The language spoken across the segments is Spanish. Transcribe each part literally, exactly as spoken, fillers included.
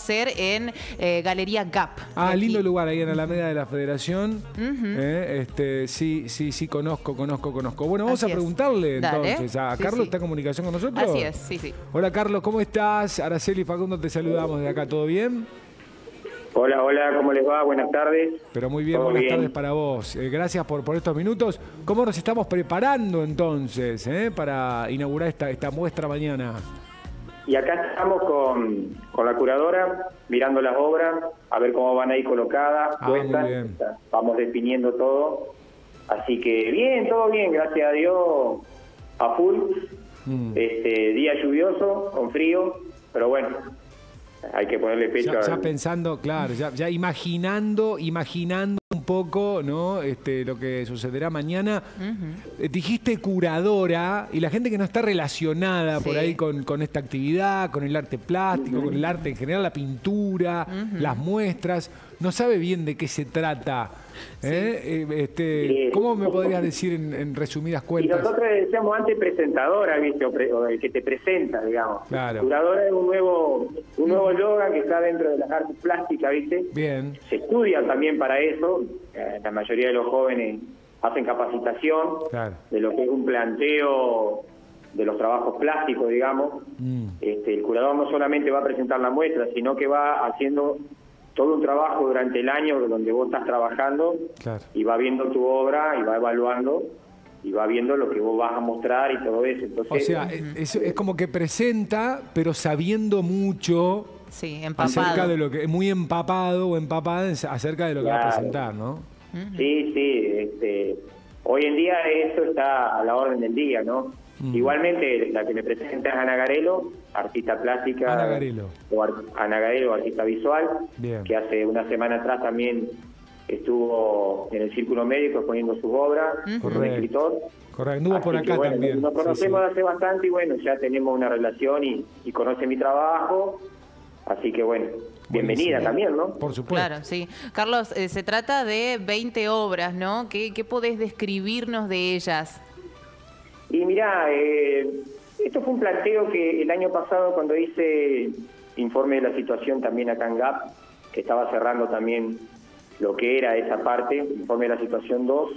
ser en eh, Galería Gap. Ah, aquí. lindo lugar ahí en Alameda de la Federación. Uh-huh. eh, este, sí, sí, sí, conozco, conozco, conozco. Bueno, vamos Así a preguntarle es. Dale. entonces a Sí, Carlos. sí. ¿Está en comunicación con nosotros? Así es, sí, sí. Hola Carlos, ¿cómo estás? Araceli y Facundo te saludamos de acá, ¿todo bien? Hola, hola, ¿cómo les va? Buenas tardes. Pero muy bien, Todo buenas bien. tardes para vos. Eh, gracias por, por estos minutos. ¿Cómo nos estamos preparando entonces eh, para inaugurar esta, esta muestra mañana? Y acá estamos con, con la curadora, mirando las obras, a ver cómo van ahí colocadas, Ah, puestas. muy bien. Vamos definiendo todo. Así que bien, todo bien, gracias a Dios, a full. Mm. Este, día lluvioso, con frío, pero bueno, hay que ponerle pecho Ya, ya al- pensando, claro, ya, ya imaginando, imaginando un poco, ¿no? Este, lo que sucederá mañana. Uh-huh. Eh, Dijiste curadora, y la gente que no está relacionada por Sí. ahí con, con esta actividad, con el arte plástico, con el arte en general, la pintura, Uh-huh. las muestras, no sabe bien de qué se trata. ¿eh? Eh, este, Sí. ¿Cómo me podrías decir en, en resumidas Y cuentas? nosotros le decíamos antes presentadora, ¿viste? O, pre- o el que te presenta, digamos. Claro. Curadora es un nuevo un nuevo yoga que está dentro de las artes plásticas, ¿viste? Bien, Se estudia también para eso. Eh, la mayoría de los jóvenes hacen capacitación claro. de lo que es un planteo de los trabajos plásticos, digamos. Mm. Este, el curador no solamente va a presentar la muestra, sino que va haciendo todo un trabajo durante el año donde vos estás trabajando Claro. y va viendo tu obra y va evaluando y va viendo lo que vos vas a mostrar y todo eso. Entonces, O sea, es, es como que presenta, pero sabiendo mucho Sí, acerca empapado. de lo que, muy empapado o empapada en- acerca de lo que va a Claro. presentar, ¿no? Uh-huh. sí, sí, este, hoy en día eso está a la orden del día, ¿no? Mm. Igualmente, la que me presenta es Ana Garelo, artista plástica. Ana Garelo. O ar- Ana Garelo, artista visual, Bien. que hace una semana atrás también estuvo en el Círculo Médico exponiendo sus obras, Ujú. un Correcto. escritor. Correcto, anduvo por Así que, acá bueno, también. Nos Sí, conocemos sí. hace bastante y bueno, ya tenemos una relación y, y conoce mi trabajo. Así que bueno, bienvenida Buenísimo. también, ¿no? Por supuesto. Claro, sí. Carlos, eh, se trata de veinte obras, ¿no? ¿Qué, qué podés describirnos de ellas? Y mirá, eh, esto fue un planteo que el año pasado cuando hice informe de la situación también acá en Gap, que estaba cerrando también lo que era esa parte, informe de la situación dos,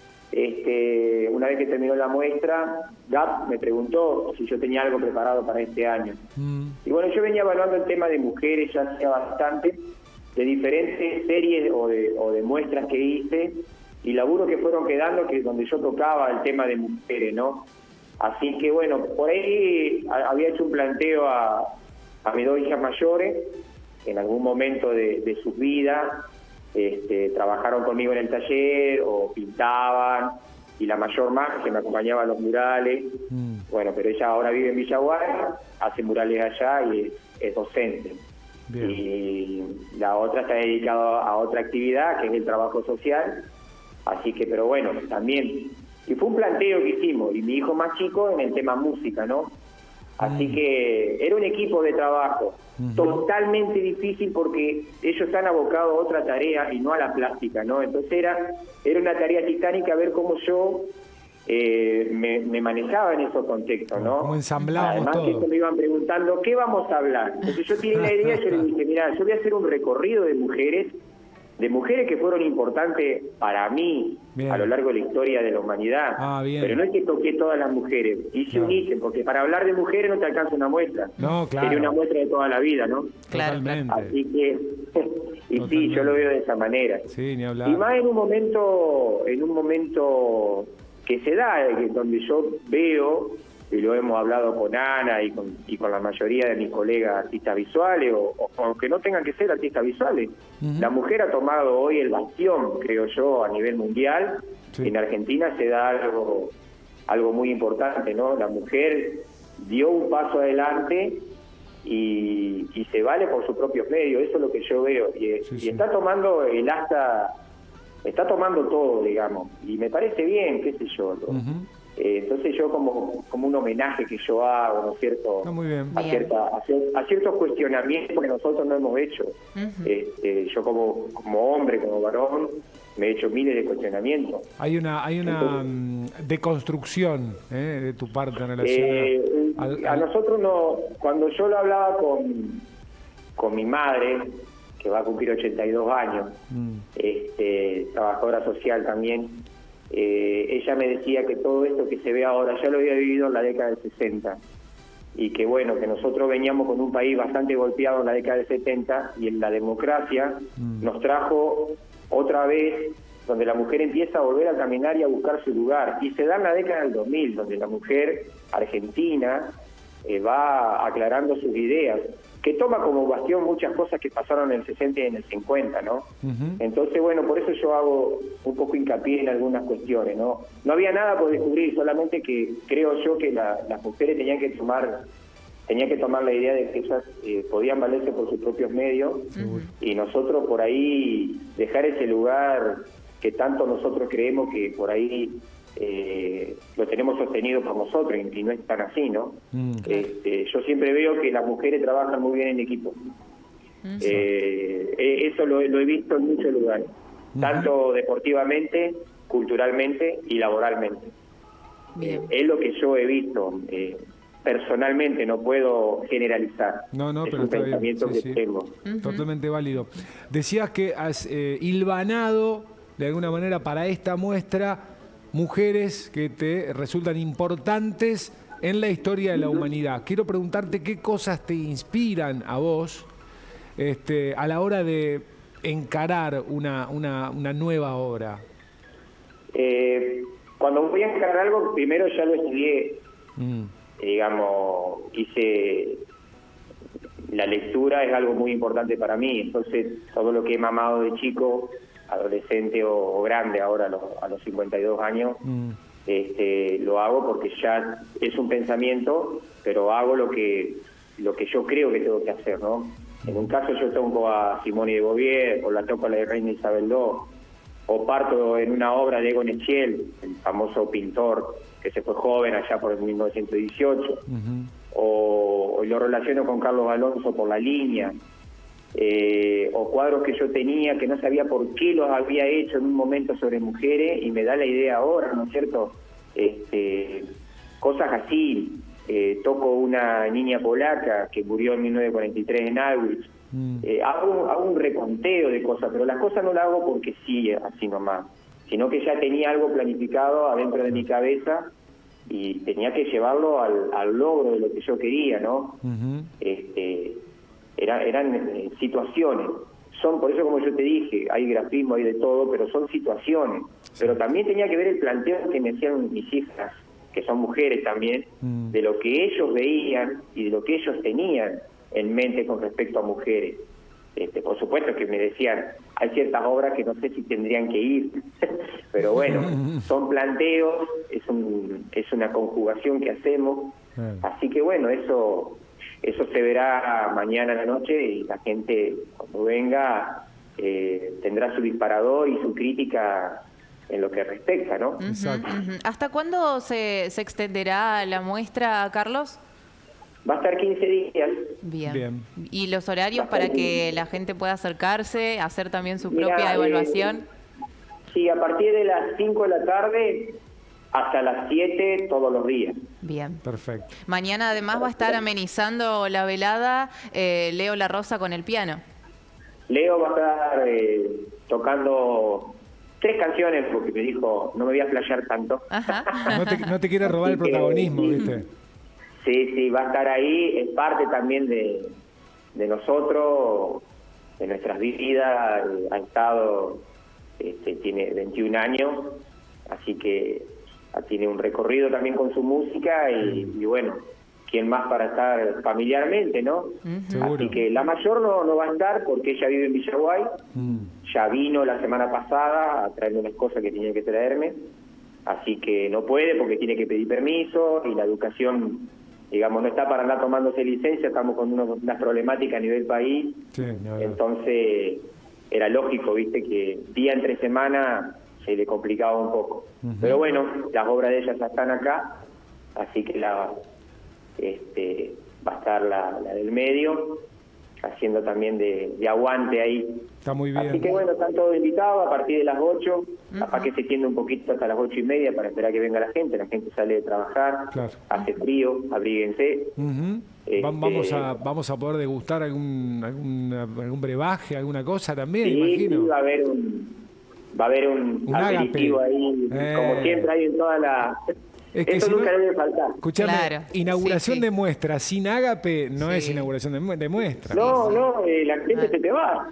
este, una vez que terminó la muestra, Gap me preguntó si yo tenía algo preparado para este año. Mm. Y bueno, yo venía evaluando el tema de mujeres ya hacía bastante, de diferentes series o de, o de muestras que hice, y laburos que fueron quedando, que donde yo tocaba el tema de mujeres, ¿no? Así que bueno, por ahí a- había hecho un planteo a, a mis dos hijas mayores, que en algún momento de, de sus vidas este, trabajaron conmigo en el taller o pintaban, y la mayor más que me acompañaba a los murales. Mm. Bueno, pero ella ahora vive en Villaguay, hace murales allá y es, es docente. Bien. Y la otra está dedicada a otra actividad, que es el trabajo social. Así que, pero bueno, también. Y fue un planteo que hicimos, y mi hijo más chico en el tema música, ¿no? Así Mm. que era un equipo de trabajo Ujú. totalmente difícil porque ellos están abocados a otra tarea y no a la plástica, ¿no? Entonces era, era una tarea titánica ver cómo yo eh, me, me manejaba en esos contextos, ¿no? Cómo ensamblábamos Además que todo. ellos me iban preguntando, ¿qué vamos a hablar? Entonces yo tiré la idea y yo les dije, mira, yo voy a hacer un recorrido de mujeres, de mujeres que fueron importantes para mí Bien. a lo largo de la historia de la humanidad. Ah, bien. Pero no es que toqué todas las mujeres, hice Claro. un ítem, porque para hablar de mujeres no te alcanza una muestra. No, claro. Sería una muestra de toda la vida, ¿no? Claro, Totalmente. Así que, y Totalmente. sí, yo lo veo de esa manera. Sí, ni hablar. Y más en un momento, en un momento que se da, eh, que- donde yo veo, y lo hemos hablado con Ana y con, y con la mayoría de mis colegas artistas visuales, o, o aunque no tengan que ser artistas visuales, Ujú. la mujer ha tomado hoy el bastión, creo yo, a nivel mundial. Sí. En Argentina se da algo, algo muy importante, ¿no? La mujer dio un paso adelante y, y se vale por sus propios medios, eso es lo que yo veo. Y, Sí, y sí. está tomando el asta, está tomando todo, digamos, y me parece bien, qué sé yo. ¿no? Ujú. Eh, entonces yo como, como un homenaje que yo hago, ¿no es cierto? Está muy bien. A, Bien. cierta, a, cier- a ciertos cuestionamientos que nosotros no hemos hecho. Ujú. Este, yo como, como hombre, como varón, me he hecho miles de cuestionamientos. Hay una, hay una mm, deconstrucción eh, de tu parte en relación Eh, a, al- a al- nosotros no, cuando yo lo hablaba con, con mi madre, que va a cumplir ochenta y dos años, Mm. este, trabajadora social también. Eh, ella me decía que todo esto que se ve ahora ya lo había vivido en la década del sesenta, y que bueno, que nosotros veníamos con un país bastante golpeado en la década del setenta, y en la democracia Mm. nos trajo otra vez, donde la mujer empieza a volver a caminar y a buscar su lugar, y se da en la década del dos mil, donde la mujer argentina eh, va aclarando sus ideas, que toma como bastión muchas cosas que pasaron en el sesenta y en el cincuenta, ¿no? Ujú. Entonces, bueno, por eso yo hago un poco hincapié en algunas cuestiones, ¿no? No había nada por descubrir, solamente que creo yo que la, las mujeres tenían que tomar tenían que tomar la idea de que ellas eh, podían valerse por sus propios medios, y nosotros por ahí dejar ese lugar que tanto nosotros creemos que por ahí eh, lo tenemos sostenido por nosotros, y, y no es tan así, ¿no? Mm. Este, yo siempre veo que las mujeres trabajan muy bien en equipo. Eh, eh, eso lo, lo he visto en muchos lugares, tanto deportivamente, culturalmente y laboralmente. Bien. Eh, es lo que yo he visto. Eh, personalmente no puedo generalizar. No, no, es pero un está bien. pensamiento Sí, que sí. tengo. Totalmente válido. Decías que has eh, hilvanado de alguna manera para esta muestra mujeres que te resultan importantes en la historia de la humanidad. Quiero preguntarte qué cosas te inspiran a vos este, a la hora de encarar una, una, una nueva obra. Eh, cuando voy a encarar algo, primero ya lo estudié, Mm. digamos, hice la lectura, es algo muy importante para mí. Entonces, todo lo que he mamado de chico, adolescente o, o grande, ahora a los, a los cincuenta y dos años, Mm. este, lo hago porque ya es un pensamiento, pero hago lo que lo que yo creo que tengo que hacer, ¿no? En un caso yo toco a Simone de Beauvoir, o la toco a la reina Isabel segundo, o parto en una obra de Egon Schiele, el famoso pintor que se fue joven allá por el mil novecientos dieciocho, Ujú. o, o lo relaciono con Carlos Alonso por La Línea, eh, o cuadros que yo tenía que no sabía por qué los había hecho en un momento sobre mujeres, y me da la idea ahora, ¿no es cierto? Este, cosas así. Eh, toco una niña polaca que murió en mil novecientos cuarenta y tres en Auschwitz. Mm. Eh, hago, hago un reconteo de cosas, pero las cosas no las hago porque sí, así nomás, sino que ya tenía algo planificado adentro de mi cabeza y tenía que llevarlo al, al logro de lo que yo quería, ¿no? Ujú. Este, era, eran eh, situaciones. Son, por eso como yo te dije, hay grafismo, hay de todo, pero son situaciones. Pero también tenía que ver el planteo que me hacían mis hijas, que son mujeres también, Mm. de lo que ellos veían y de lo que ellos tenían en mente con respecto a mujeres. Este, por supuesto que me decían, hay ciertas obras que no sé si tendrían que ir, pero bueno, son planteos, es, un, es una conjugación que hacemos, Bien. así que bueno, eso eso se verá mañana en la noche, y la gente cuando venga eh, tendrá su disparador y su crítica en lo que respecta, ¿no? Exacto. Ujú. ¿Hasta cuándo se, se extenderá la muestra, Carlos? Va a estar quince días. Bien. Bien. ¿Y los horarios para que la gente pueda acercarse, hacer también su Mirá, propia eh, evaluación? Sí, a partir de las cinco de la tarde hasta las siete todos los días. Bien. Perfecto. Mañana además va a estar amenizando la velada eh, Leo La Rosa con el piano. Leo va a estar eh, tocando tres canciones porque me dijo, no me voy a flashear tanto. Ajá. No te, no te quiere robar el Así que, protagonismo, sí. ¿viste? Sí, sí, va a estar ahí, es parte también de, de nosotros, de nuestras vidas. eh, Ha estado, este, tiene veintiún años, así que ah, tiene un recorrido también con su música y, y bueno, ¿quién más para estar familiarmente, no? Seguro. Así que la mayor no, no va a estar porque ella vive en Villaguay, Mm. ya vino la semana pasada a traerme unas cosas que tenía que traerme, así que no puede porque tiene que pedir permiso y la educación, digamos, no está para andar tomándose licencia, estamos con unos- unas problemáticas a nivel país, Sí, ni hablar. entonces era lógico, viste, que día entre semana se le complicaba un poco. Ujú. Pero bueno, las obras de ella ya están acá, así que la este va a estar la, la del medio, haciendo también de, de aguante ahí. Está muy bien. Así que bueno, están todos invitados a partir de las ocho, uh-huh. capaz que se tiende un poquito hasta las ocho y media para esperar que venga la gente, la gente sale de trabajar, claro. hace frío, abríguense. Uh-huh. Este, vamos a vamos a poder degustar algún algún, algún brebaje, alguna cosa también, sí, imagino. Sí, va a haber un va a haber un, un aperitivo ahí, eh. como siempre hay en toda la... Es que Eso si nunca no, debe faltar. Escuchame, claro. inauguración sí, sí. de muestra sin ágape no sí. es inauguración de, de muestra. No, no, eh, la gente ah. se te va.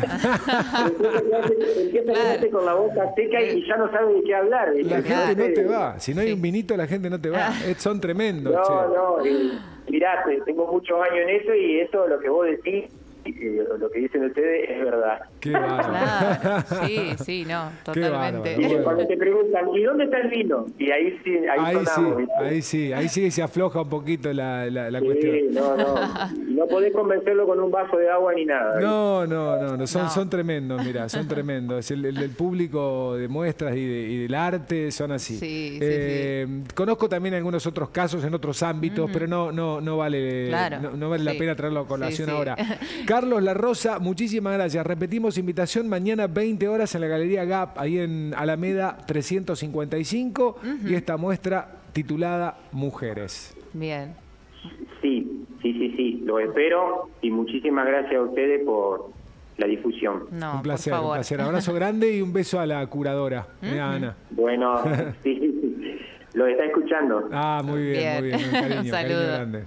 Ah. Empieza a quedarte con la boca seca y ya no sabe de qué hablar. La claro. gente no te va. Si no hay sí. un vinito, la gente no te va. Ah. Son tremendos. No, che. no. Eh, mirá, tengo muchos años en eso y eso, lo que vos decís, Eh, lo que dicen ustedes es verdad. Qué bárbaro. Claro, sí, sí, no, totalmente. Y cuando te preguntan, ¿y dónde está el vino? Y ahí sí, ahí, ahí sonamos, sí, ahí sí, ahí sí se afloja un poquito la, la, la sí, cuestión. no, no. No podés convencerlo con un vaso de agua ni nada. No, no, no, no. Son, no. son tremendos, mira, son tremendos. El, el, el público de muestras y, de, y del arte son así. Sí, eh, sí, sí. Conozco también algunos otros casos en otros ámbitos, mm. pero no, no, no vale, claro. no, no vale sí. la pena traerlo a colación sí, sí. ahora. Carlos La Rosa, muchísimas gracias. Repetimos, invitación mañana veinte horas en la Galería Gap, ahí en Alameda trescientos cincuenta y cinco, uh-huh. y esta muestra titulada Mujeres. Bien. Sí, sí, sí, sí, lo espero y muchísimas gracias a ustedes por la difusión. No, un placer, por favor. un placer. Abrazo grande y un beso a la curadora, uh-huh. eh, Ana. Bueno, sí, sí, lo está escuchando. Ah, muy bien, bien. muy bien. Un cariño, un cariño grande.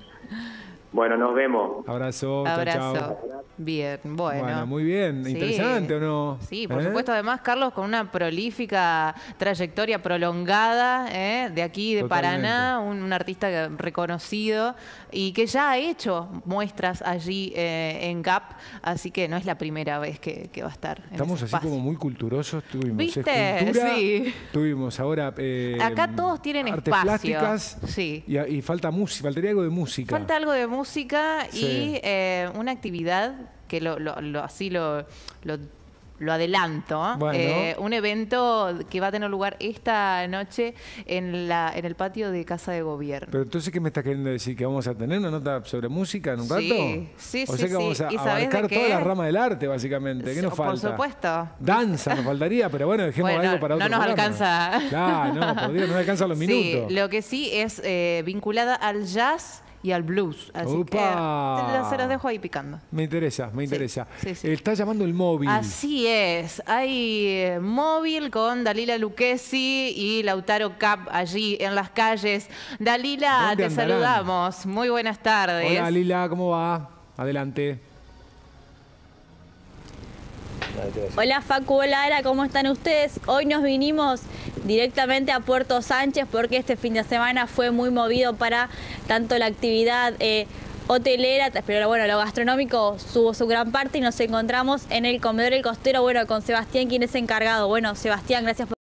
Bueno, nos vemos. Abrazo, Abrazo. Chao, chao. Bien, bueno. Bueno, muy bien. Sí. ¿Interesante o no? Sí, por ¿Eh? supuesto. Además, Carlos, con una prolífica trayectoria prolongada, ¿eh? de aquí, de Totalmente. Paraná, un, un artista reconocido y que ya ha hecho muestras allí eh, en Gap, así que no es la primera vez que, que va a estar en Estamos ese así espacio. como muy culturosos. Tuvimos ¿Viste? escultura, Sí. tuvimos ahora eh, Acá todos tienen artes espacio. plásticas Sí. y, y falta música, faltaría algo de música. Falta algo de música Sí. y eh, una actividad que lo, lo, lo así lo, lo, lo adelanto. Bueno. Eh, un evento que va a tener lugar esta noche en la en el patio de Casa de Gobierno. Pero entonces, ¿qué me estás queriendo decir? ¿Que vamos a tener una nota sobre música en un rato? Sí, sí, O sí, sea que sí. vamos a ¿Y sabés abarcar de qué? toda la rama del arte, básicamente. ¿Qué nos Por falta? supuesto. Danza nos faltaría, pero bueno, dejemos Bueno, algo para otro no nos programa. alcanza. Claro, no, por Dios, no me alcanzan los minutos. Sí, lo que sí es eh, vinculada al jazz y al blues. Así ¡Upa! que se los dejo ahí picando. Me interesa, me interesa. Sí, sí, sí. Está llamando el móvil. Así es. Hay eh, móvil con Dalila Lucchesi y Lautaro Cap allí en las calles. Dalila, ¿Dónde te andarán? saludamos. Muy buenas tardes. Hola, Lila, ¿cómo va? Adelante. Hola Facu, hola Ara, ¿cómo están ustedes? Hoy nos vinimos directamente a Puerto Sánchez porque este fin de semana fue muy movido para tanto la actividad eh, hotelera, pero bueno, lo gastronómico tuvo su gran parte y nos encontramos en el comedor El Costero, bueno, con Sebastián, quien es encargado. Bueno, Sebastián, gracias por